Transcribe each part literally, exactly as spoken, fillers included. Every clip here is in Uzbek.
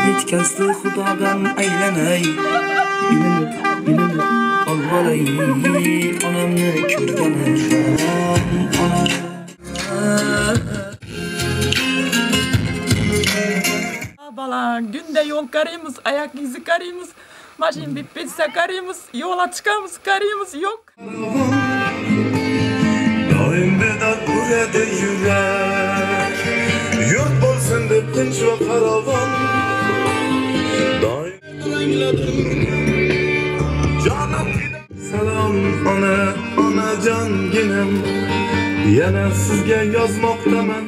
yetkazdi xudodan aylanay. Ilinib, ilinib olg'olay, onamni ko'rganim ona. Bala günde yol karayımız, ayak izi karayımız, maşin bir pizza karayımız, yola çıkamız karayımız yok. Doim bedar uradi yurak, yurt bo'lsin deb tinch va farovon. Doim jonim salom ona, onajonginim, yana sizga yozmoqdaman.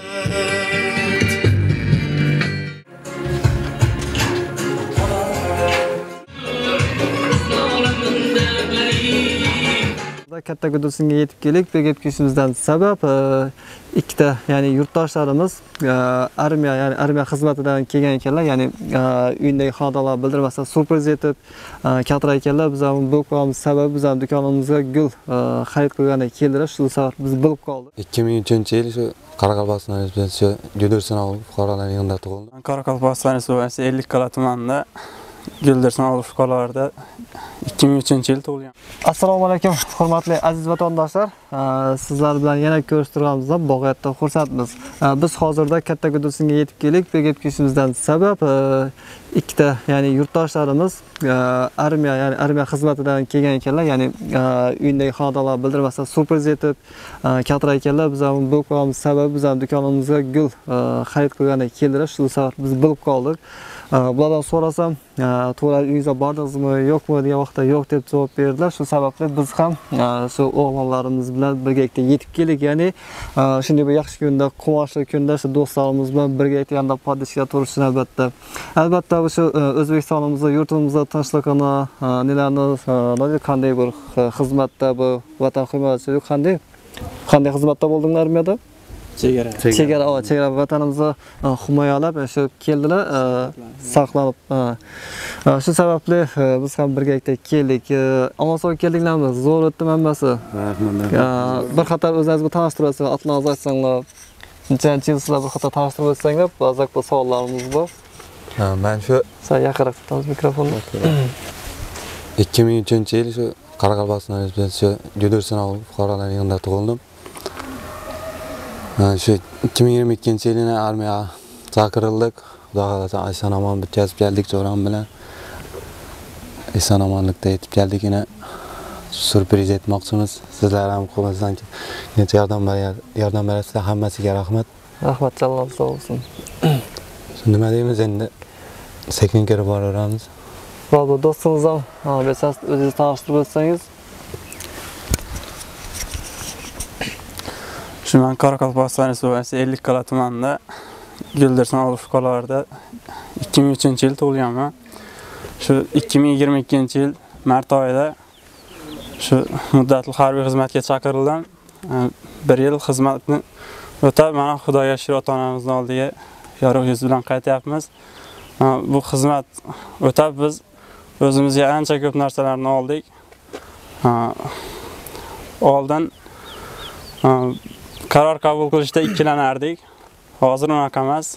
Katta Gudursinga yetib keldik. Bu gap kishimizdan sabab ikkita, ya'ni yurtdoshlarimiz armiya, ya'ni armiya xizmatidan kelgan ekanlar. Ya'ni uyindagi xonadonlar bildirmasa surpriz etib keltirar ekanlar. Biz ham bu qilamiz sababi biz ham do'konimizga gul xarid qilganda keldilar. Shu sabab biz bilib qoldik. ikki ming uchinchi yil shu Qoraqalpog'iston Respublikasi Gudursin fuqarolar yig'inida tug'ildim. Qoraqalpog'iston Respublikasi Ellikqal'a tumanida Gudursin fuqarolarida ikki ming uchinchi yil tug'ilgan. Assalomu alaykum, hurmatli aziz vatandoshlar. Sizlar bilan yana ko'rishtirganimizdan bog'ayatda xursandmiz. Biz hozirda Katta Gudursinga yetib keldik. Bu gap kishimizdan sabab ikkita, ya'ni yurtdoshlarimiz armiya, ya'ni armiya xizmatidan kelgan ekanlar. Ya'ni uyindagi xonadonlar bildirmasa surpriz etib keltirar ekanlar. Biz ham bu qilamiz sababi biz ham do'konimizga gul xarid qilganda keldilar. Shu sabab biz bilib qoldik. Bulardan so'rasam, to'g'ri uyingizga bordingizmi, yo'qmi degan vaqtda yo'q deb javob berdilar. Shu sababli biz ham shu o'g'lonlarimiz bilan birgalikda yetib keldik. Ya'ni shunday bir yaxshi kunda, quvonchli kunda shu do'stlarimiz bilan birgalikda yanda podishga turishni albatta. Albatta shu O'zbekistonimizda, yurtimizda tinchligini, nelarni, qanday bir xizmatda, bu vatan himoyachisi qanday qanday xizmatda bo'ldinglar armiyada? Chegara. Chegara, o, chegara vatanimizni himoyalab shu keldilar, saqlanib. Shu sababli biz ham birgalikda keldik. Omon keldinglarmi? Zo'r o'tdimi hammasi? Bir qator o'zingizni tanishtirasiz, atlaringizni aytsanglar. Nechanchi yil sizlar bir qator tanishtirib o'tsanglar, ba'zi bir savollarimiz bor. Ha, men shu Sen yaqinroq tutamiz mikrofonni. ikki ming uchinchi yil shu Qoraqalpog'iston Respublikasi Gudursin fuqarolar yig'inida tug'ildim. Shu ikki ming yigirma ikkinchi yilini armiyaga chaqirildik. Xudo xolasa eson-omon bitkazib keldik jo'ram bilan. Eson-omonlikda yetib keldik. Yana surpriz etmoqchimiz. Sizlar ham qo'lingizdan necha yordam yordam berasizlar, hammasiga rahmat. Rahmat, Alloh sog' olsin. Nima deymiz endi? Sekin kirib boraveramiz. Bo'ldi, do'stingiz ham, bersangiz o'zingizni tanishtirib o'tsangiz. Shu men Qoraqalpog'iston Respublikasi Ellikqal'a tumanida Gudursin fuqarolarida ikki ming uchinchi yil tug'ilganman. Shu ikki ming yigirma ikkinchi yil mart oyida shu muddatli harbiy xizmatga chaqirildim. bir yil xizmatni o'tab, mana Xudoga shukr ota-onamizning oldiga yorug' yuz bilan qaytyapmiz. Bu xizmat o'tab biz o'zimizga ancha ko'p narsalarni oldik. Oldin qaror qabul qilishda ikkilanardik. Hozir unaqa emas.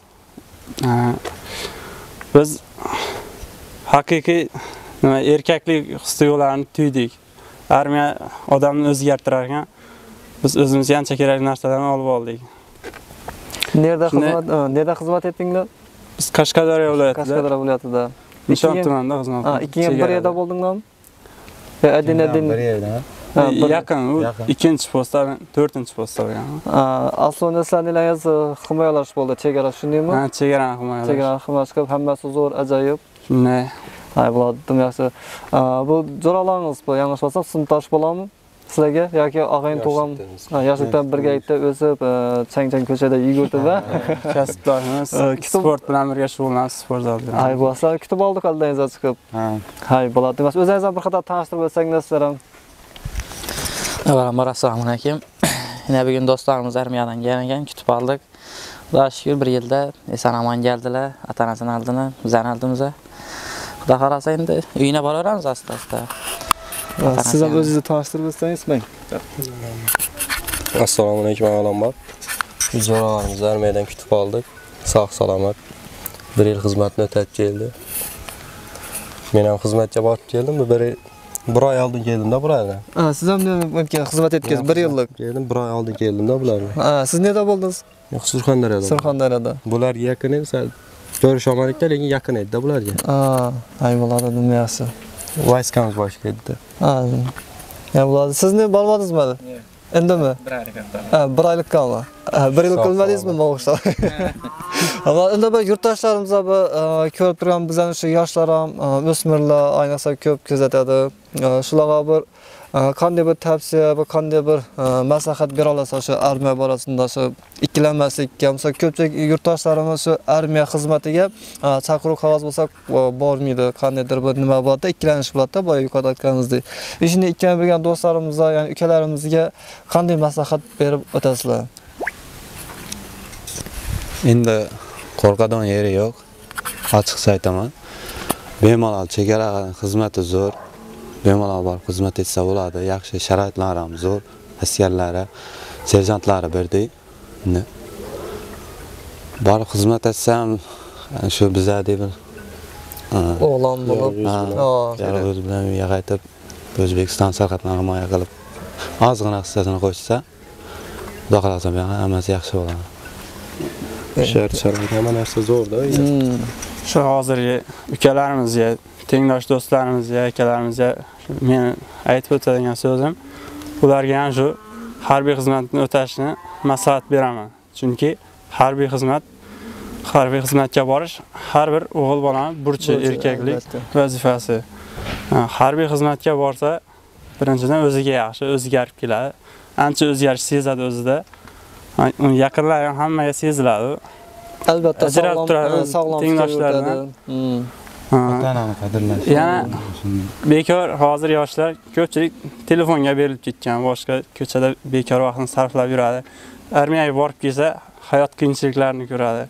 Biz haqiqiy nima erkaklik his-tuyg'ularini tuydik. Armiya odamni o'zgartirar ekan. Biz o'zimizga ancha kerakli narsalarni olib oldik. Nerda xizmat, nerda xizmat etdinglar? Biz Qashqadaryo viloyatida. Qashqadaryo viloyatida. Nishon tumanida xizmat qildik. Ha, ikkinchi bir yerda bo'ldinglarmi? Yo, adin-adin bir yerda. Yaqin, u ikkinchi postda, to'rtinchi postda bo'lganman. Aslida sizlarningiz himoyalash bo'ldi, chegara shundaymi? Ha, chegarani himoyalash. Chegarani himoyalash qilib, hammasi zo'r, ajoyib. Shunday. Hay, bo'ladi, yaxshi. Bu jo'ralarimiz bu, yanglishmasam, sinfdosh bo'ladimi? Sizlarga yoki og'ayin tug'am, yoshlikdan birgalikda o'sib, chang-chang ko'chada yugurdi va kasbdoshimiz, sport bilan birga shug'ullanib, sport zalda. Hay, bu sizlar kutib oldik oldingizga chiqib. Ha. Hay, bo'ladi. O'zingiz ham bir qator tanishtirib o'tsangiz sizlar ham. Avvalambor assalomu alaykum. Yana bugun do'stlarimiz armiyadan kelgan, kutib oldik. Xudo shukr bir yilda eson-omon keldilar, ota-onasini oldilar, bizani oldimizga. Xudo xolasa endi uyina boraveramiz asta-asta. Siz ham o'zingizni tanishtirib o'tsangiz, men. Assalomu alaykum avvalambor. Jo'ralarimizni armiyadan kutib oldik. Sog' salomat. bir yil xizmatni o'tib keldi. Men ham xizmatga borib keldim, bir bir oy oldin keldim-da bularga. Ha, siz ham o'tgan xizmat etdingiz bir yillik. Keldim, bir oy oldin keldim-da bularga. Ha, siz nereda bo'ldingiz? Yo'q, Surxondaryoda. Surxondaryoda. Bular yaqin edi, sal ko'risholmadik-da, lekin yaqin edi-da bularga. Ha, ay bo'ladi, nima yaxshi. Vayskamiz boshqa edi. Ha. Ya bo'ladi. Siz ne bormadingizmi hali? Endimi? Bir oylik qoldi. Ha, bir oylik qoldi. Ha, bir yil qilmadingizmi Mo'g'ushda? Ama endi bu yurtdoshlarimiz bu ko'rib turgan bizning shu yoshlar ham, o'smirlar ayniqsa ko'p kuzatadi. Shularga bir qanday bir tavsiya va qanday bir maslahat bera olasiz shu armiya borasida, shu ikkilanmaslikka, masalan ko'pchilik yurtdoshlarimiz shu armiya xizmatiga chaqiruv qog'oz bo'lsa bormaydi, qandaydir bir nima bo'lsa ikkilanish bo'ladi-da, boya yuqorida aytganimizdek. Ishni ikkilanib bilgan do'stlarimizga, ya'ni ukalarimizga qanday maslahat berib o'tasizlar? Endi qo'rqadigan yeri yo'q. Ochiqcha aytaman. Bemalol chegara xizmati zo'r. Bemalol borib xizmat etsa bo'ladi. Yaxshi sharoitlar ham zo'r. Askarlari, serjantlari birday. Borib xizmat etsam, shu bizadek bir o'g'lon bo'lib, o'z bilan uyga qaytib, O'zbekiston sarhadlarini himoya qilib, ozgina hissasini qo'shsa, xudo xolasa hammasi yaxshi bo'ladi. Shart-sharoit hamma narsa zo'rda. Shu hozirgi ukalarimizga, tengdosh do'stlarimizga, akalarimizga men aytib o'tadigan so'zim, ularga ham shu harbiy xizmatni o'tashni maslahat beraman. Chunki harbiy xizmat, harbiy xizmatga borish har bir o'g'il bolaning burchi, erkaklik vazifasi. Harbiy xizmatga borsa, birinchidan o'ziga yaxshi, o'zgarib keladi. Ancha o'zgarish sezadi o'zida. Yaqinlar ham hammaga seziladi. Albatta sog'lom, sog'lom tengdoshlaridan. Ota-onani qadrlash. Yana bekor hozir yoshlar ko'pchilik telefonga berilib ketgan, boshqa ko'chada bekor vaqtni sarflab yuradi. Armiyaga borib kelsa, hayot qiyinchiliklarini ko'radi.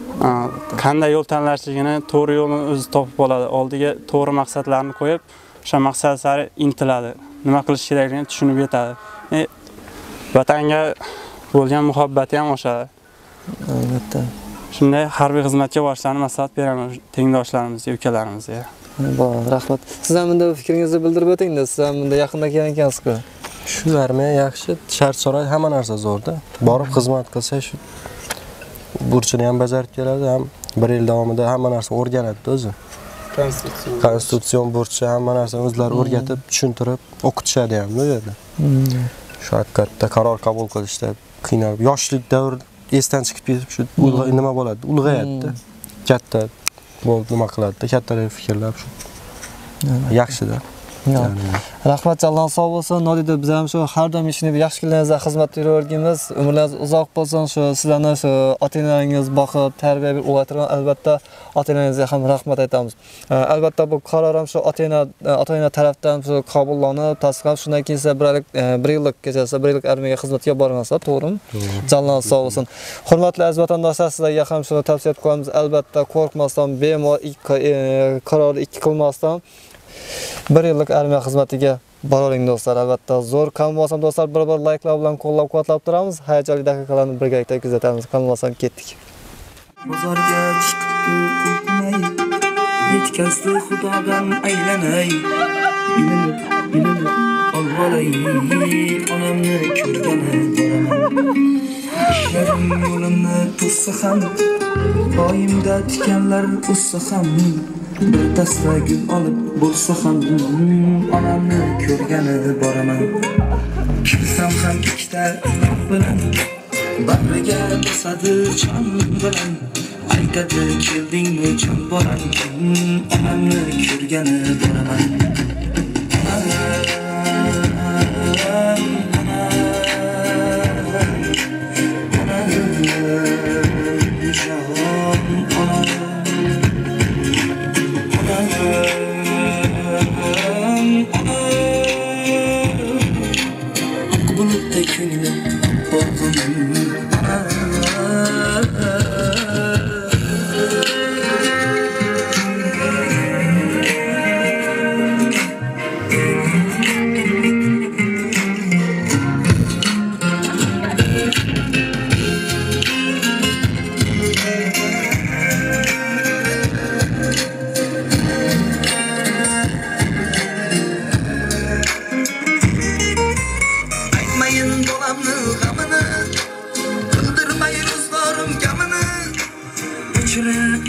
Qanday yo'l tanlashligini, to'g'ri yo'lni o'zi topib oladi. Oldiga to'g'ri maqsadlarni qo'yib, o'sha maqsad sari intiladi. Nima qilish kerakligini tushunib yetadi. E, vatanga bo'lgan muhabbati ham oshadi. Albatta. Shunday harbiy xizmatga borishlarni maslahat beraman tengdoshlarimizga, ukalarimizga. Bo'l, rahmat. Siz ham bunda fikringizni bildirib o'ting-da, siz ham bunda yaqinda kelgan ekansiz-ku. Shu armiya yaxshi, shart-sharoit hamma narsa zo'rda. Borib xizmat qilsa shu burchini ham bajarib keladi, ham bir yil davomida hamma narsa o'rganadi o'zi. Konstitutsiya. Konstitutsiyon burchi hamma narsani o'zlari o'rgatib, tushuntirib, o'qitishadi ham bu yerda. Shu haqiqatda qaror qabul qilishda qiynalib, yoshlik davr esdan chiqib ketib, shu nima bo'ladi? Ulg'ayadi. Katta bo'lib nima qiladi? Kattalar fikrlab shu. Yaxshi-da. Rahmat, Jallan sog' bo'lsin. Nodida biz ham shu har doim ishni yaxshi kunlaringizda xizmat yuraverganmiz. Umrlaringiz uzoq bo'lsin. Shu sizlarni shu ota-onalaringiz boqib, tarbiya berib o'tirgan, albatta ota-onalaringizga ham rahmat aytamiz. Albatta bu qaror ham shu ota-ona ota-ona tarafdan shu qabullanib, tasdiqlanib, shundan keyin siz bir oylik bir yillik kechasi, bir yillik armiyaga xizmatga borgansizlar, to'g'rimi? Jallan sog' bo'lsin. Hurmatli aziz vatandoshlar, sizlarga ham shuni tavsiya qilamiz. Albatta qo'rqmasdan, bemalol qarorni ikki qilmasdan bir yillik armiya xizmatiga boravering do'stlar. Albatta zo'r qolmasam do'stlar, bir-bir layklar bilan qo'llab-quvvatlab turamiz. Hayajonli daqiqalarni birgalikda kuzatamiz. Qolmasam ketdik. Bozorga chiqibdi qo'rqmay, yetkazdi xudodan aylanay. Ilinib, ilinib olvolay, onamni ko'rgani boraman. Ishlarim yo'limni to'ssa ham, poyimda tikanlar o'ssa ham, bir dasta gul olib bo'lsa ham, onamni ko'rgani boraman. Kirsam ham ikkita bilan, bag'riga bosadi jon bilan, aytadi keldingmi jon bolam, onamni ko'rgani boraman. Bulutda ko'nglim qo'rqim.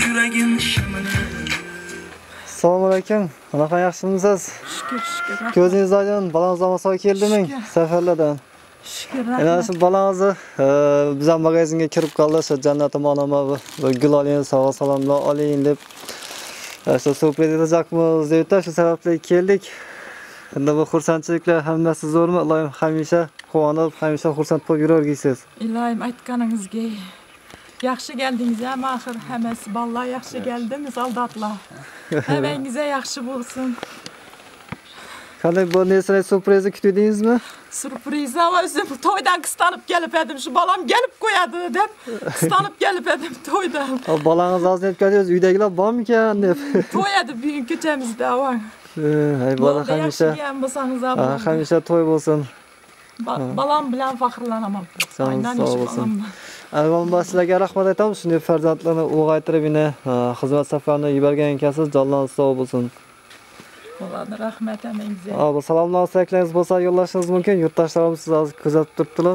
yüreğin şamını. Assalomu alaykum. Qanaqa yaxshimisiz? Şükür şükür. Ko'zingiz aydin, balangiz amasoy keldimi? Safarlardan. Şükür. Ana shu balangizni bizning magazinga kirib qoldi, shu jannatim onama va gul oling, sog' salomlar oling deb shu so'hbat edacakmiz deb shu sababli keldik. Endi bu xursandchiliklar hammasi zo'rmi? Iloyim hamisha quvonib, hamisha xursand bo'lib yurargisiz. İlayim aytganingizga. Yaxshi geldiniz ya axir hammasi ballar yaxshi geldimiz aldatlar. Hammangize yaxshi bo'lsin. Qanday bu nesini sürprizi kutdingizmi? Sürpriz ama özüm toydan kıstanıp gelip edim. Şu balam gelip koyadı deb. Kıstanıp gelip edim toydan. O balangiz az deb kelyapsiz, uydagilar bormikan deb. Toyadi bugun kechemizda var. Ay bola hamisha. Ha, hamisha to'y bo'lsin. Balam bilan faxrlanaman. Aynan sog' bo'lsin. Avvalambor sizlarga rahmat aytamiz. Shunday farzandlarni ulg'aytirib, yana xizmat safarini yuborgan ekansiz. Jonlariniz sog' bo'lsin. Bo'ladi, rahmat hamangizga. Abi salomlar istaklaringiz bo'lsa yo'llashingiz mumkin. Yurtdoshlarimiz sizni hozir kuzatib turibdilar.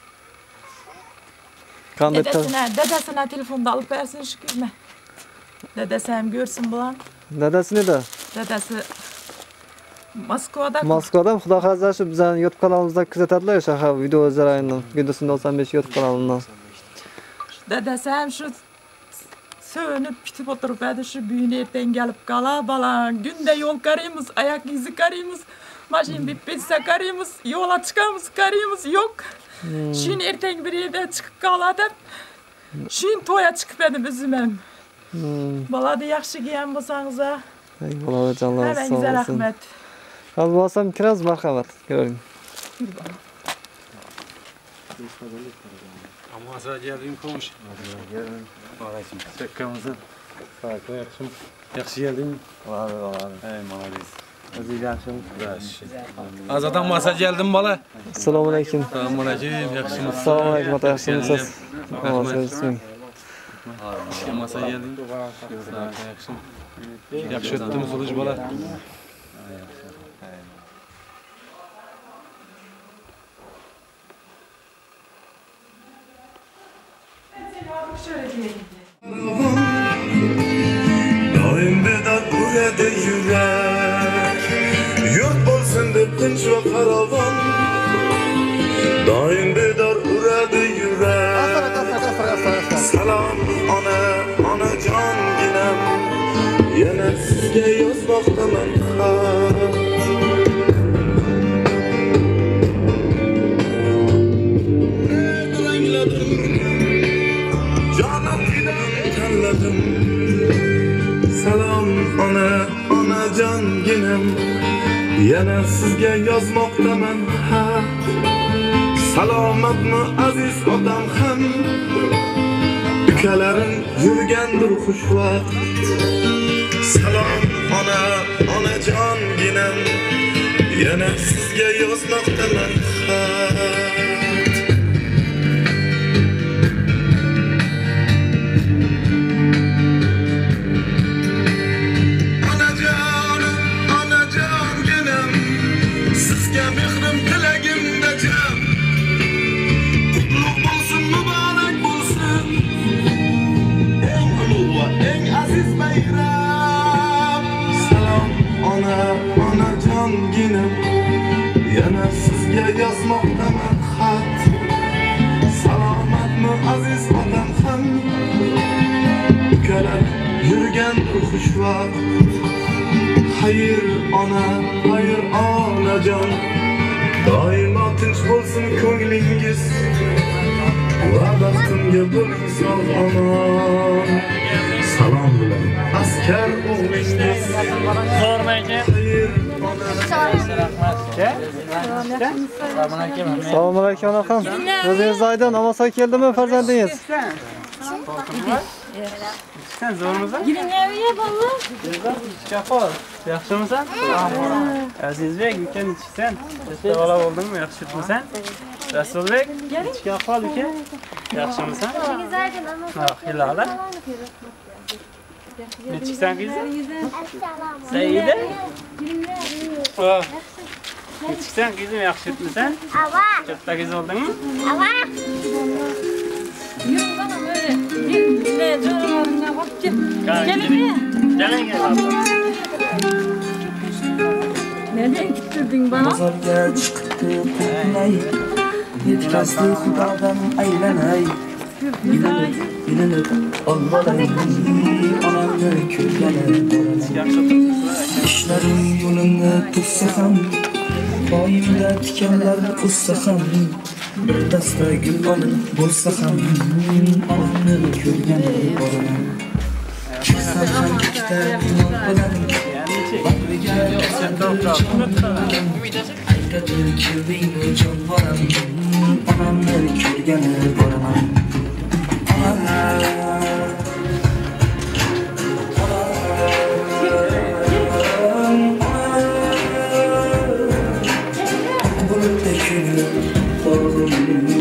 Qanday Dedesine, dedesine telefonda alıp versin şükürme. Dedesi hem görsün bulan. Dadasi neda? Dedesi Moskvada. Moskvada xudo xazar shu bizning YouTube kanalimizda kuzatadilar shahar video jarayonidan. Videosini olsam besh YouTube kanalidan. Dedesi hem şu sönüp bitip oturup edi şu büyüğün erten gelip kala balan. Günde yol karıyımız, ayak izi karıyımız. Maşin bitse karıyımız, yola çıkamız karıyımız yok. Hmm. Şun erten bir yerde çıkıp kaladı. Şun toya çıkıp edim üzümem. Hmm. Baladı yaxşı giyen bolsanız ha. Ey baladı canlar sağ olsun. Hemen rahmet. Hadi bolsam kiraz marhamat. Görün. Ama sana geldiğim konuş. Gelin. Aleyküm. Şakkamızı. Farklı yakışım. Yakşı geldin. Var var. Ey malades. Özü yaxshimi? Azadan masa geldim bala. Assalomu alaykum. Assalomu alaykum. Yaxshimisiz? Assalomu alaykum. Yaxshimisiz? Yaxshimisiz? Masa geldin. Yaxshim. Yaxshi o'tdimi suluj bola? Doim bedor uradi yurak, yurt bo'lsin deb tinch va farovon. Doim bedor uradi yurak. Salom ona, onajonginam, yana sizga yozmoqdaman xat. Salom ona, onajonginam, yana sizga yozmoqdaman xat. Salomatmi aziz otam ham, ukalarim yurgandir xushvaqt. Salom ona, onajonginam, yana sizga yozmoqdaman xat. Yana sizga yozmoqdaman xat. Salomatmi aziz otam ham, ukalar yurgan xushvaqt. Xayr ona, xayr onajon, doimo tinch bo'lsin ko'nglingiz va baxtimga bo'ling sog' omon. Salom bilan askar o'g'lingiz Zo'rmayga. Xayr Assalomu alaykum onam. O'zingiz aydin, amasoy keldimi farzandingiz? Sen zo'rmisan? Giringaviga bola. Chaqol. Yaxshimisan? Azizbek, ukan ichsan? Bola bo'ldingmi? Yaxshimisan? Rasulbek, ichga qol uka. Yaxshimisan? Ha, hilala. Nechiksan qizim? Saida? Oh. Nechiksan qizim, yaxshi o'tmisan? Ava. Katta qiz bo'ldingmi? Ava. Yuribman o'zi. Ne zo'rlarga borib Gelin Nereden gittirdin bana? Bozorga chiqibdi qulqinay, yetkazdi xudodan aylanay. Ilinib olbolay, onamni ko'rgani boraman. Ishlarim yo'limni to'ssa ham, poyimda tikanlar o'ssa ham, bir dasta gul olib bo'lsa ham, onamni ko'rgani boraman. Chiqsam ham ikkita imon bilan, bag'riga aytadi keldingmi jon bolam, onamni ko'rgani boraman. Bulutday ko'nglim borg'um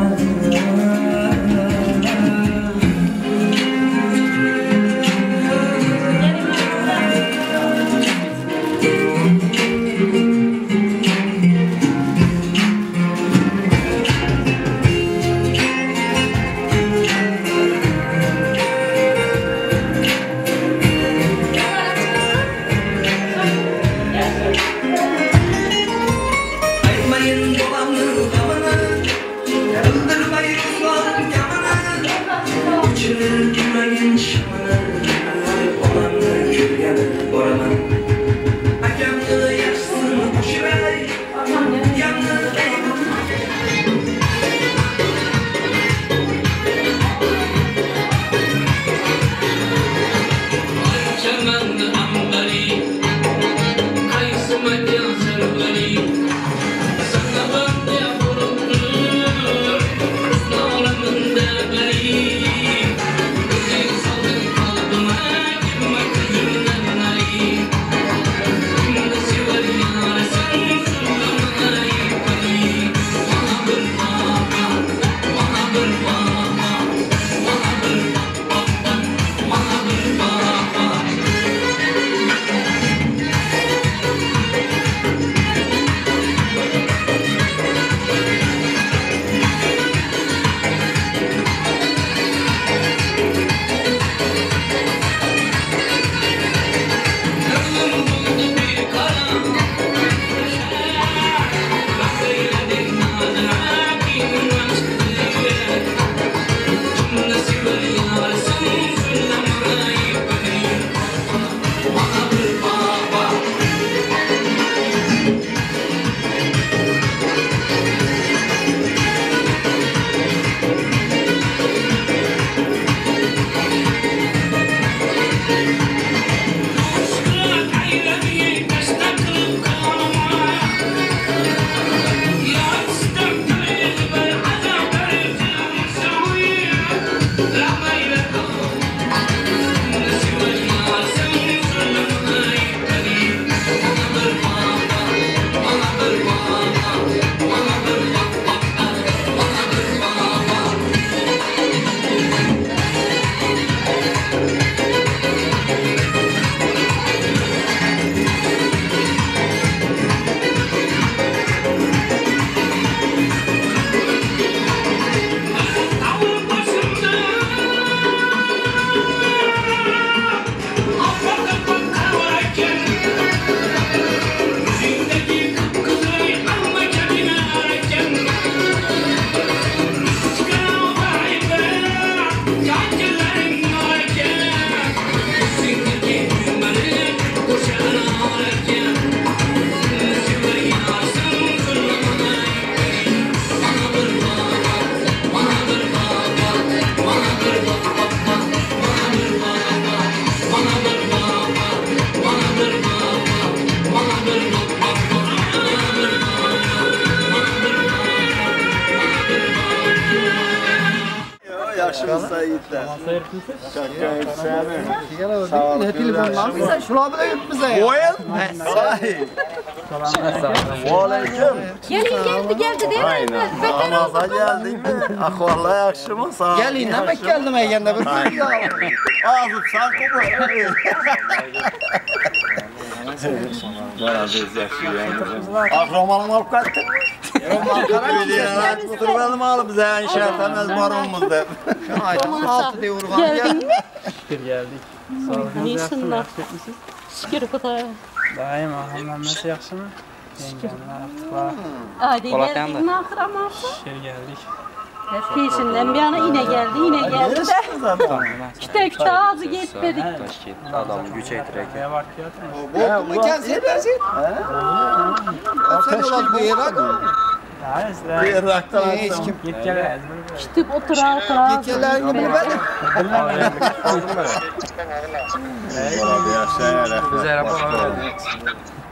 Yaşımızda yiğitler. Sağ telefon şuna bile yutmuza ya. Oyun. Sahi. Aleyküm. Gelin geldi geldi değil mi? Aynen. Namaza geldin mi? Ahvallah yakşı mı? Sağ ol. Gelin ne bek geldim eygende bir gün ya. Ağzım sen kopar. Bayağı biz yaşıyoruz. Ah romanım alıp kaçtık. Roman karar gidiyor. Kuturmadım alıp bize inşaat emez barımızda. Altı diye urgan. Geldin mi? Şükür geldik. Sağlığınız yaxshimi? Yaxshi ketmisiz? Şükür Xudoga. Daim hammasi yaxshimi? Yengamlar, aqtiqlar. Ayda geldin axir amarsa. Şükür geldik. Peşinden bir yana yine geldi, yine geldi de. Küte küte ağzı gitmedik. Adamı güç etirek. Ne var ki? Bu mu gelsin dersin? Sen olan bu yere Hayır, Bu yerraktan hiç kim? Yetkililer. Kütüp otura otura. Yetkililerini bunu ben. Güzel rapor.